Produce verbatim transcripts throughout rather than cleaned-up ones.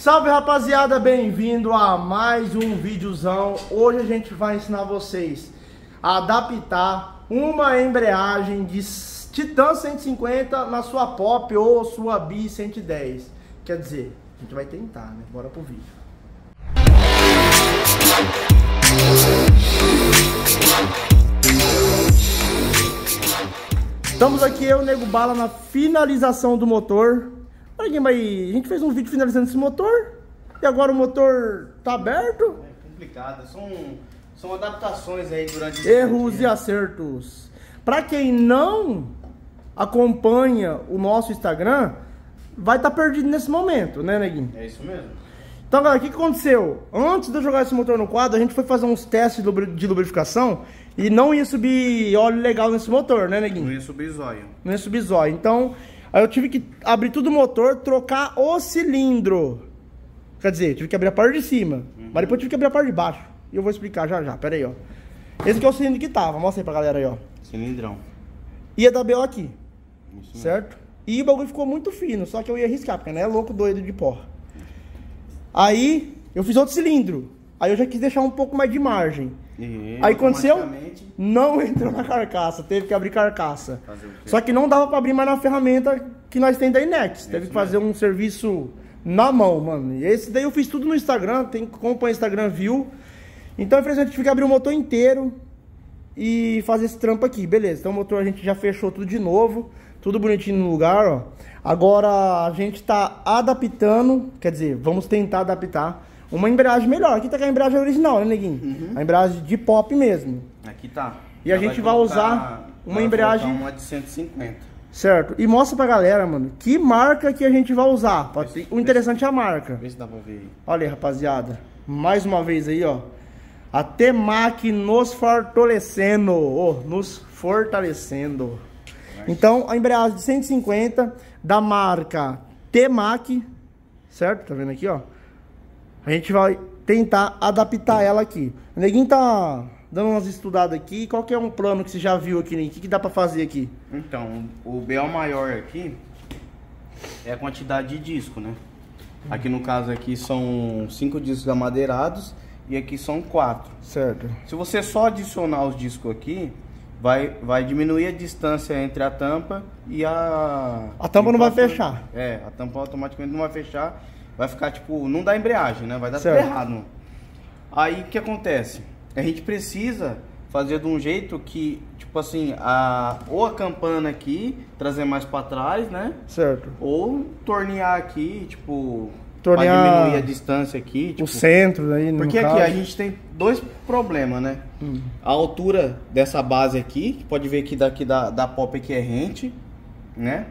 Salve, rapaziada, bem-vindo a mais um videozão. Hoje a gente vai ensinar vocês a adaptar uma embreagem de Titan cento e cinquenta na sua Pop ou sua Bi cento e dez. Quer dizer, a gente vai tentar, né? Bora pro vídeo. Estamos aqui, eu e o Nego Bala, na finalização do motor. Olha, mas a gente fez um vídeo finalizando esse motor e agora o motor tá aberto. É complicado, são, são adaptações aí durante... Erros e acertos. Pra quem não acompanha o nosso Instagram, vai estar tá perdido nesse momento, né, Neguinho? É isso mesmo. Então, galera, o que, que aconteceu? Antes de eu jogar esse motor no quadro, a gente foi fazer uns testes de lubrificação e não ia subir óleo legal nesse motor, né, Neguinho? Não ia subir zóio. Não ia subir zóio. Então, aí eu tive que abrir tudo o motor, trocar o cilindro. Quer dizer, tive que abrir a parte de cima, uhum. Mas depois eu tive que abrir a parte de baixo. E eu vou explicar já já, pera aí, ó. Esse aqui é o cilindro que tava, mostra aí pra galera aí, ó. Cilindrão. Ia dar B O aqui, Isso certo? Mesmo. E o bagulho ficou muito fino, só que eu ia arriscar, porque não é louco doido de porra. Aí, eu fiz outro cilindro. Aí eu já quis deixar um pouco mais de margem. E, aí aconteceu, não entrou na carcaça, teve que abrir carcaça. Só que não dava pra abrir mais na ferramenta que nós tem da Inex. Teve que fazer um serviço na mão, mano. E esse daí eu fiz tudo no Instagram, tem como acompanhar o Instagram viu. Então, infelizmente, tive que abrir o motor inteiro e fazer esse trampo aqui. Beleza, então o motor a gente já fechou tudo de novo, tudo bonitinho no lugar, ó. Agora a gente tá adaptando, quer dizer, vamos tentar adaptar uma embreagem melhor. Aqui tá com a embreagem original, né, Neguinho? Uhum. A embreagem de Pop mesmo. Aqui tá. E a gente vai, vai usar uma embreagem... uma de cento e cinquenta. Certo. E mostra pra galera, mano, que marca que a gente vai usar. Pode ser... O interessante é a marca. Vê se dá pra ver aí. Olha aí, rapaziada. Mais uma vez aí, ó. A T-Mac nos fortalecendo. Oh, nos fortalecendo. Então, a embreagem de cento e cinquenta da marca T-Mac, certo? Tá vendo aqui, ó? A gente vai tentar adaptar ela aqui. O Neguinho tá dando umas estudadas aqui. Qual que é um plano que você já viu aqui, Neguinho? O que, que dá pra fazer aqui? Então, o B O maior aqui é a quantidade de disco, né? Aqui no caso aqui são cinco discos amadeirados e aqui são quatro. Certo. Se você só adicionar os discos aqui, vai, vai diminuir a distância entre a tampa e a... A tampa não vai fechar. É, a tampa automaticamente não vai fechar. Vai ficar tipo, não dá embreagem, né? Vai dar certo. Tudo errado. Aí o que acontece? A gente precisa fazer de um jeito que, tipo assim, a, ou a campana aqui, trazer mais pra trás, né? Certo. Ou tornear aqui, tipo, tornear pra diminuir a distância aqui. Tipo, o centro aí, no porque caso. Aqui a gente tem dois problemas, né? Hum. A altura dessa base aqui, que pode ver que daqui da, da Pop aqui é rente, né?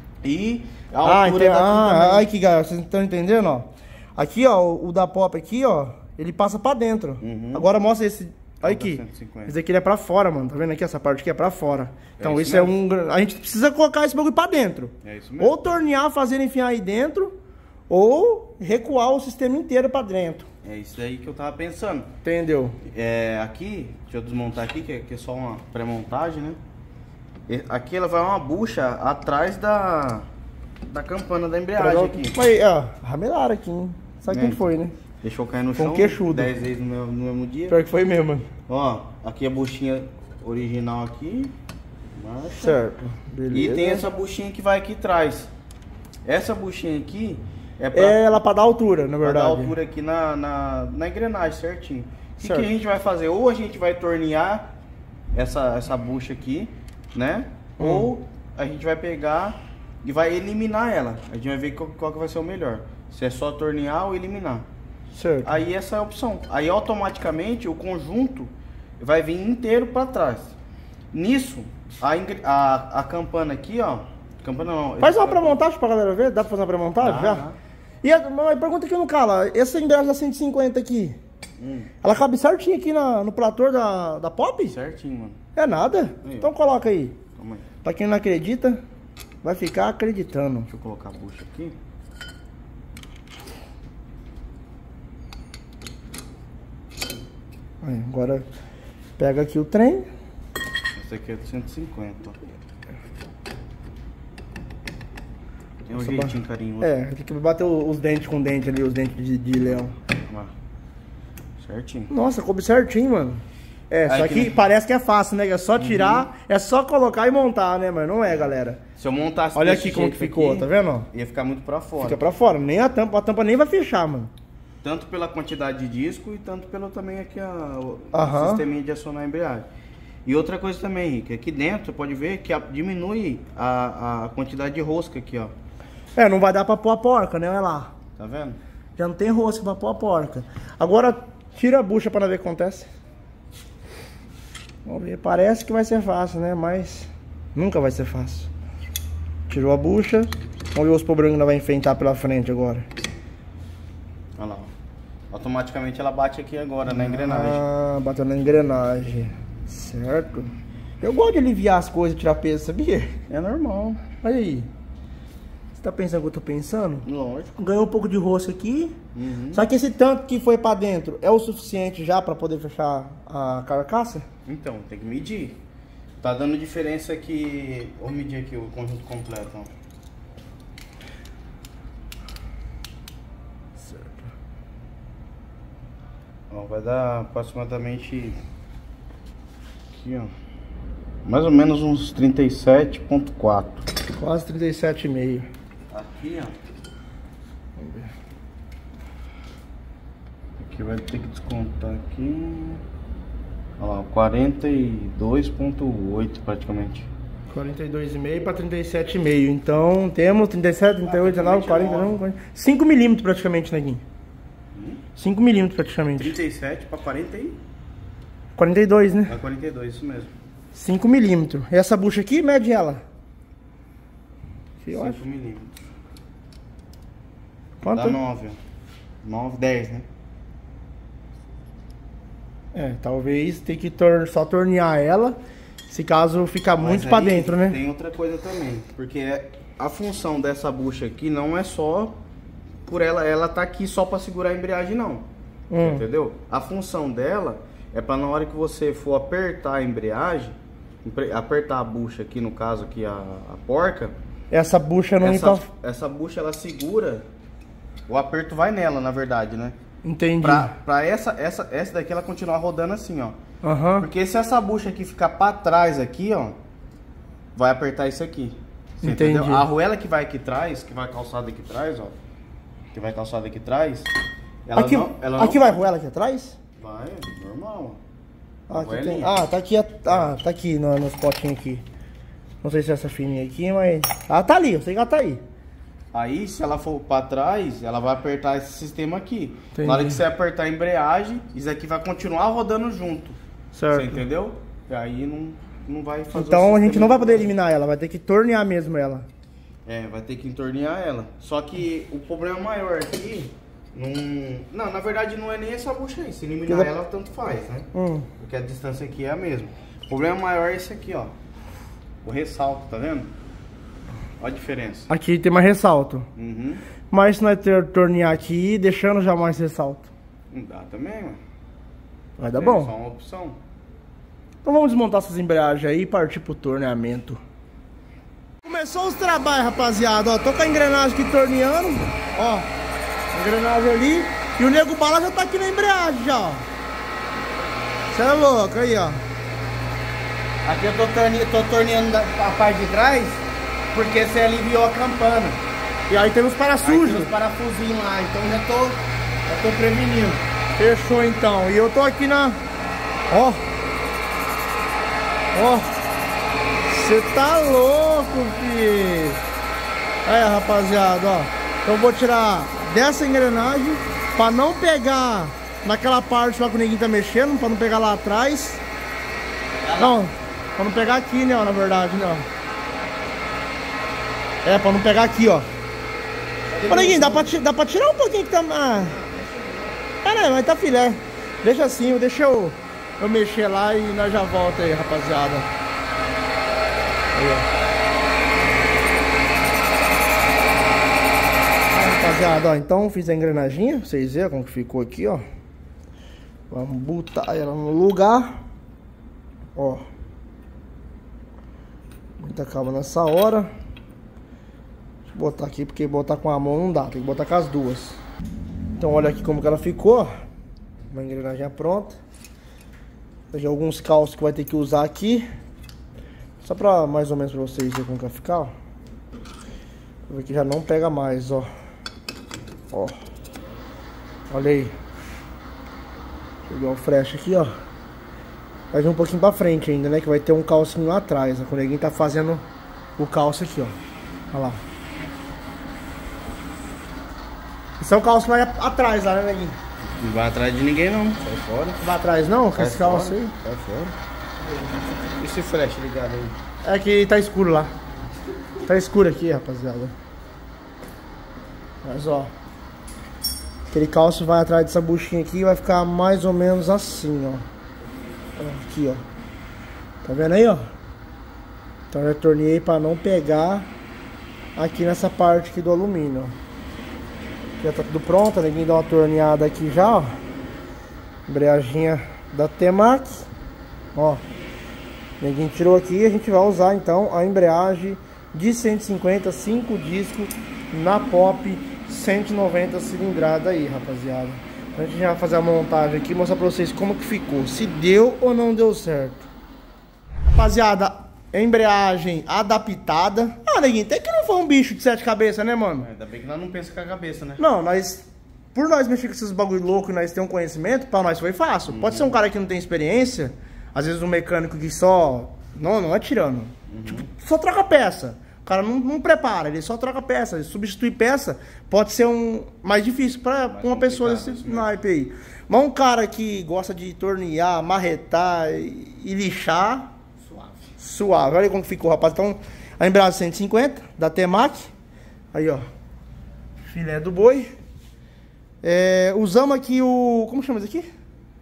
E a ah, altura então, daqui ah, também. Aí que galera, vocês estão entendendo, ó? Aqui, ó, o, o da Pop aqui, ó, ele passa pra dentro. Uhum. Agora mostra esse, olha aqui. cento e cinquenta. Esse aqui ele é pra fora, mano. Tá vendo aqui? Essa parte aqui é pra fora. Então é isso, isso é um... A gente precisa colocar esse bagulho pra dentro. É isso mesmo. Ou tornear, fazer enfiar aí dentro, ou recuar o sistema inteiro pra dentro. É isso aí que eu tava pensando. Entendeu? É, aqui, deixa eu desmontar aqui, que é, que é só uma pré-montagem, né? Aqui ela vai uma bucha atrás da, da campana da embreagem aqui. Mas, ó, ramelaram aqui, hein? Sabe quem é, foi, né? Deixou cair no foi chão um queixudo. dez vezes no mesmo, no mesmo dia. Pior que foi mesmo, mano. Ó, aqui a buchinha original aqui. Marcha. Certo, beleza. E tem essa buchinha que vai aqui atrás. Essa buchinha aqui é pra... É ela pra dar altura, na verdade. Pra dar altura aqui na, na, na engrenagem, certinho. O que, que a gente vai fazer? Ou a gente vai tornear essa, essa bucha aqui, né? Hum. Ou a gente vai pegar e vai eliminar ela. A gente vai ver qual, qual que vai ser o melhor. Se é só tornear ou eliminar. Certo. Aí essa é a opção. Aí automaticamente o conjunto vai vir inteiro para trás. Nisso, a, a, a campana aqui, ó. Campana não. Faz uma pré-montagem pra galera ver? Dá pra fazer uma pré-montagem já? Dá. E a, mas pergunta aqui no cala, essa embreagem da cento e cinquenta aqui, hum. ela cabe certinho aqui na, no plator da, da Pop? Certinho, mano. É nada? Aí. Então coloca aí. Toma aí. Pra quem não acredita, vai ficar acreditando. Deixa eu colocar a bucha aqui. Aí, agora pega aqui o trem. Esse aqui é de cento e cinquenta. Tem um jeitinho carinhoso. É, tem que bater os dentes com dente ali, os dentes de, de leão. Ah, certinho. Nossa, coube certinho, mano. É, Aí só que que nem- parece que é fácil, né? É só tirar, Uhum. é só colocar e montar, né, mano? Não é, galera. Se eu montasse Olha desse aqui como jeito que ficou, aqui, tá vendo? Ó? ia ficar muito pra fora. Fica pra fora, nem a tampa, a tampa nem vai fechar, mano. Tanto pela quantidade de disco e tanto pelo também aqui a, o Aham. sisteminha de acionar a embreagem. E outra coisa também, Henrique, aqui dentro você pode ver que a- diminui a, a quantidade de rosca aqui, ó. É, não vai dar pra pôr a porca, né? Olha lá. Tá vendo? Já não tem rosca pra pôr a porca. Agora, tira a bucha pra nós ver o que acontece. Vamos ver, parece que vai ser fácil, né? Mas nunca vai ser fácil. Tirou a bucha. Vamos ver os problema que nós vai enfrentar pela frente agora. Olha lá, ó. Automaticamente ela bate aqui agora na engrenagem. Ah, bateu na engrenagem. Certo. Eu gosto de aliviar as coisas, tirar peso, sabia? É normal. Olha aí. Você tá pensando o que eu tô pensando? Lógico. Ganhou um pouco de rosca aqui. Uhum. Só que esse tanto que foi pra dentro é o suficiente já pra poder fechar a carcaça? Então, tem que medir. Tá dando diferença aqui. Vou medir aqui o conjunto completo, ó. Certo. Ó, vai dar aproximadamente aqui, ó, mais ou menos uns trinta e sete ponto quatro. Quase trinta e sete vírgula cinco. Aqui, ó. Vamos ver. Aqui vai ter que descontar aqui. Olha lá, quarenta e dois ponto oito praticamente. quarenta e dois vírgula cinco para trinta e sete vírgula cinco. Então temos trinta e sete, trinta e oito, trinta e nove, quarenta, não, quarenta. cinco milímetros praticamente, Neguinho. cinco milímetros praticamente. trinta e sete para quarenta e... quarenta e dois, né? Para quarenta e dois, isso mesmo. cinco milímetros. E essa bucha aqui, mede ela. Que eu acho. cinco milímetros. Quanto? Dá nove, ó. nove, dez, né? É, talvez tem que tor só tornear ela, se caso ficar muito Mas pra aí dentro, né? Tem outra coisa também, porque é- a função dessa bucha aqui não é só por ela, ela tá aqui só para segurar a embreagem, não. Hum. Entendeu? A função dela é para na hora que você for apertar a embreagem, empre- apertar a bucha aqui, no caso aqui a, a porca, Essa bucha não essa, tá... essa bucha ela segura, o aperto vai nela, na verdade, né? Entendi. Pra, pra essa, essa, essa daqui ela continuar rodando assim, ó. Aham. Porque se essa bucha aqui ficar pra trás aqui, ó, vai apertar isso aqui. Você Entendi. entendeu? A arruela que vai aqui atrás, que vai calçada aqui atrás, ó. Que vai calçada aqui atrás. Ela Aqui, não, ela aqui não vai arruela aqui atrás? Vai, normal. Ah, aqui tem... Arruelinha. ah, tá aqui, ah, tá aqui no, nos potinhos aqui. Não sei se é essa fininha aqui, mas... Ah, tá ali, eu sei que ela tá aí. Aí, se ela for pra trás, ela vai apertar esse sistema aqui. Entendi. Na hora que você apertar a embreagem, isso aqui vai continuar rodando junto. Certo. Você entendeu? E aí não, não vai fazer o Então a gente sistema não vai poder todo. eliminar ela, vai ter que tornear mesmo ela. É, vai ter que entornear ela. Só que o problema maior aqui, não, não, na verdade não é nem essa bucha aí. Se eliminar Porque- ela, tanto faz, né? Hum. Porque a distância aqui é a mesma. O problema maior é esse aqui, ó. O ressalto, tá vendo? Olha a diferença. Aqui tem mais ressalto. Uhum. Mas se nós ter, tornear aqui, deixando já mais ressalto. Não dá também, mano. Vai dar É bom. só uma opção. Então vamos desmontar essas embreagens aí e partir pro torneamento. Começou os trabalhos, rapaziada. Ó, tô com a engrenagem aqui torneando. Ó, a engrenagem ali. E o nego bala já tá aqui na embreagem já, ó. Você é louco, aí, ó. Aqui eu tô, torne... tô torneando da- a parte de trás, porque você aliviou a campana. E aí tem os Aí para-sujos. tem os parafusinhos lá, então já tô, já tô prevenindo. Fechou então. E eu tô aqui na... Ó. Ó. Você tá louco, filho. Aí, rapaziada, ó. Então eu vou tirar dessa engrenagem pra não pegar naquela parte lá que o neguinho tá mexendo, pra não pegar lá atrás. Não, pra não pegar aqui, né, ó, na verdade, não. É, pra não pegar aqui, ó. Ô, neguinho, dá pra, ti- dá pra tirar um pouquinho que tá... Ah. Caramba, mas tá filé. Deixa assim, deixa eu, eu mexer lá e nós já volta aí, rapaziada. Aí, ó. Aí, rapaziada, ó, então fiz a engrenaginha, pra vocês verem como que ficou aqui, ó. Vamos botar ela no lugar. Ó. Muita calma nessa hora. botar aqui, porque botar com a mão não dá, tem que botar com as duas. Então olha aqui como que ela ficou, ó. Uma engrenagem pronta. Tem alguns calços que vai ter que usar aqui. Só pra mais ou menos pra vocês verem como que vai ficar, ó. Ver que já não pega mais, ó. Ó. Olha aí. Pegar o fresh aqui, ó. Vai vir um pouquinho pra frente ainda, né? Que vai ter um calcinho lá atrás. O neguinho tá fazendo o calço aqui, ó. Olha lá. Esse é o calço que vai atrás lá, né, neguinho? Não vai atrás de ninguém, não. Sai fora. Não vai atrás, não? Com esse calço aí? Sai fora. E esse flash ligado aí? É que tá escuro lá. Tá escuro aqui, rapaziada. Mas, ó. Aquele calço vai atrás dessa buchinha aqui e vai ficar mais ou menos assim, ó. Aqui, ó. Tá vendo aí, ó? Então eu torneei pra não pegar aqui nessa parte aqui do alumínio, ó. Já tá tudo pronto, ninguém dá uma torneada aqui já, ó. Embreaginha da T-Max. Ó. Ninguém tirou aqui, a gente vai usar então a embreagem de cento e cinquenta, cinco discos na Pop cento e noventa cilindrada aí, rapaziada. A gente já vai fazer a montagem aqui e mostrar pra vocês como que ficou, se deu ou não deu certo. Rapaziada, embreagem adaptada. Ah, neguinho, até que não foi um bicho de sete cabeças, né, mano? Ainda bem que nós não pensamos com a cabeça, né? Não, nós... Por nós mexer com esses bagulho louco e nós ter um conhecimento, pra nós foi fácil. Uhum. Pode ser um cara que não tem experiência, às vezes um mecânico que só... Não, não é tirando. Uhum. Tipo, só troca peça. O cara não, não prepara, ele só troca peça. Ele substitui peça pode ser um mais difícil pra mais uma pessoa desse naipe aí. Mas um cara que gosta de tornear, marretar e, e lixar... Suave. Suave. Olha como ficou, rapaz. Então, a embreagem cento e cinquenta da T-Max. Aí, ó. Filé do boi. É, usamos aqui o... Como chama isso aqui?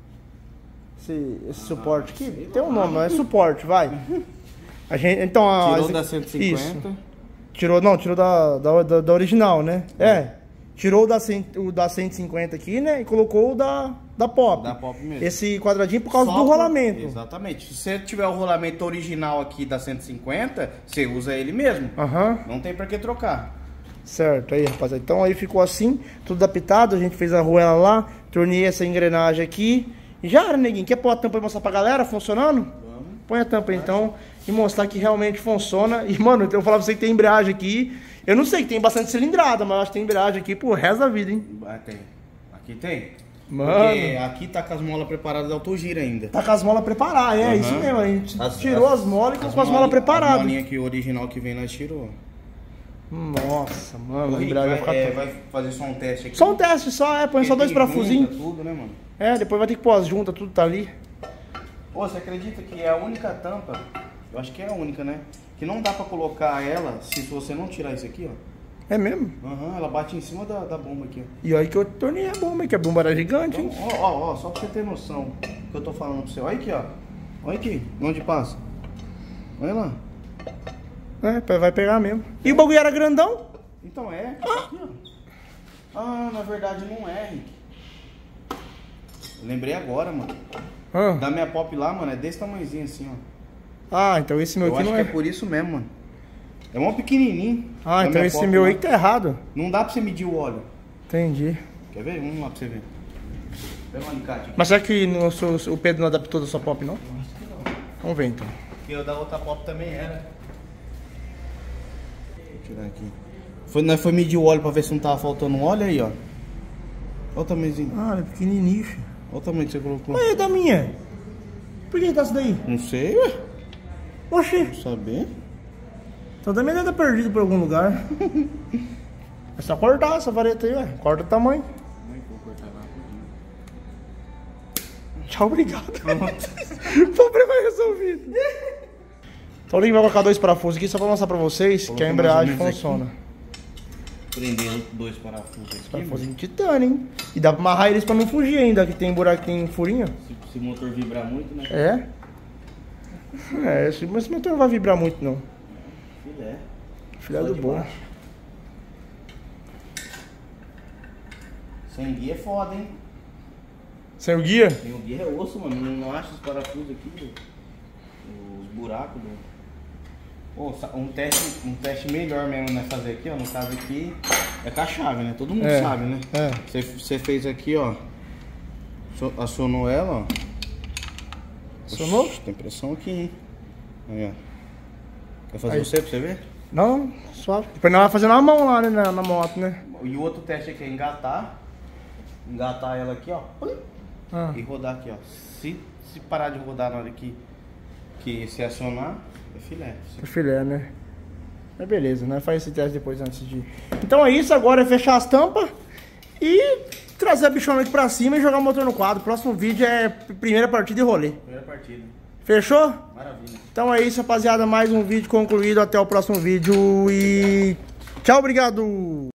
Esse, esse ah, suporte aqui? Tem um nome, não é suporte, vai. A gente, então, a, tirou da cento e cinquenta? Isso. Tirou, não, tirou da, da, da, da original, né? É. é. Tirou o da, o da cento e cinquenta aqui, né? E colocou o da, da Pop. Da Pop mesmo. Esse quadradinho por causa Só do por... rolamento. Exatamente. Se você tiver o rolamento original aqui da cento e cinquenta, você usa ele mesmo. Aham. Não tem pra que trocar. Certo, aí, rapaziada. Então aí ficou assim, tudo adaptado. A gente fez a arruela lá, torneei essa engrenagem aqui. E já era, neguinho. Quer pôr a tampa e mostrar pra galera funcionando? Vamos. Põe a tampa aí, então e mostrar que realmente funciona. E, mano, eu vou falar pra você que tem embreagem aqui. Eu não sei que tem bastante cilindrada, mas eu acho que tem embreagem aqui pro resto da vida, hein? Ah, tem. Aqui tem. Mano. Porque aqui tá com as molas preparadas da autogira ainda. Tá com as molas preparadas, é, uhum. Isso mesmo. A gente as, tirou as, as molas e com as, as molas preparadas. A molinha aqui original que vem, nós tirou. Nossa, mano, a embreagem vai, ficar é, vai fazer só um teste aqui? Só um teste, só, é, põe só dois parafusinhos. Tudo, né, mano? É, depois vai ter que pôr as juntas, tudo tá ali. Pô, você acredita que é a única tampa, eu acho que é a única, né? Que não dá pra colocar ela se você não tirar isso aqui, ó. É mesmo? Aham, uhum, ela bate em cima da, da bomba aqui, ó. E olha que eu tornei a bomba, que a bomba era gigante, então, hein? Ó, ó, ó, só pra você ter noção do que eu tô falando pra você. Olha aqui, ó. Olha aqui, onde passa. Olha lá. É, vai pegar mesmo. E o bagulho era grandão? Então é. Ah, aqui, ó. Ah, na verdade não é, Rick. Lembrei agora, mano. Ah. Da minha Pop lá, mano, é desse tamanhozinho assim, ó. Ah, então esse meu eu aqui não é... Eu acho que é por isso mesmo, mano. É mó pequenininho. Ah, então esse meu lá. Aí tá errado. Não dá pra você medir o óleo. Entendi. Quer ver? Vamos lá pra você ver. Pega um alicate aqui. Mas será que no seu, o Pedro não adaptou da sua Pop, não? Eu acho que não. Vamos ver, então. Porque o da outra Pop também era. Vou tirar aqui. Foi, nós foi medir o óleo pra ver se não tava faltando óleo aí, ó. Olha o tamanhozinho. Ah, é pequenininho. Olha o tamanho que você colocou. Olha aí, da minha. Por que tá isso daí? Não sei, ué. Oxi. Não saber. Então também deve estar perdido por algum lugar. É só cortar essa vareta aí, ué. Corta o tamanho. Não vou cortar nada. Tchau, obrigado. O problema é resolvido. Então ele vai colocar dois parafusos aqui só pra mostrar pra vocês que a embreagem funciona. Aqui. Prender dois parafusos aqui. Parafuso de titânio, hein? E dá pra amarrar eles pra não fugir ainda, que tem buraco, tem furinho. Se, se o motor vibrar muito, né? É. É, esse, mas esse motor não vai vibrar muito, não. Filé. Filé do bom. Sem guia é foda, hein? Sem o guia? Sem o guia é osso, mano. Não, não acha os parafusos aqui, os buracos do... Oh, um, teste, um teste melhor mesmo, né? Fazer aqui, ó. No caso aqui é com a chave, né? Todo mundo é, sabe, né? É. Você, você fez aqui, ó. Acionou ela, ó. Acionou? Tem pressão aqui, hein? Aí, ó. Quer fazer Aí. você pra você ver? Não, suave. Depois nós vamos fazer na mão lá, né? Na, na moto, né? E o outro teste aqui é engatar. Engatar ela aqui, ó. Ah. E rodar aqui, ó. Se, se parar de rodar na hora que, que se acionar, é filé. É filé, né? Mas beleza, né? Faz esse teste depois antes de... Então é isso, agora é fechar as tampas e trazer a bichona aqui pra cima e jogar o motor no quadro. Próximo vídeo é primeira partida e rolê. Primeira partida. Fechou? Maravilha. Então é isso, rapaziada. Mais um vídeo concluído. Até o próximo vídeo e tchau, obrigado!